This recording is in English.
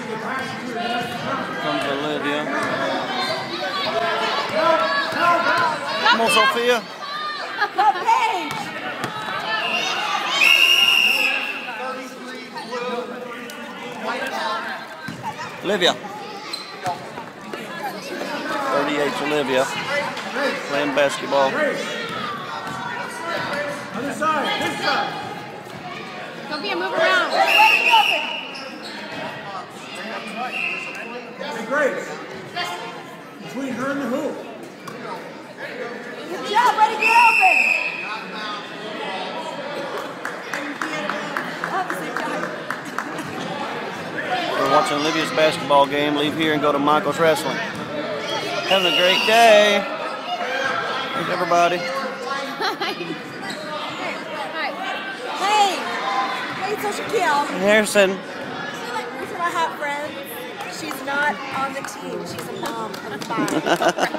Comes Olivia. Come on, Sophia. Olivia. 38's Olivia. Playing basketball. Other side, this side. Sophia, move around. Hey, Grace. Between her and the hoop. Good job, way to get open. We're watching Olivia's basketball game. Leave here and go to Michael's Wrestling. Having a great day. Thanks, everybody. Hey, social kill. Harrison. These are my hot friends. She's not on the team. She's a mom of 5.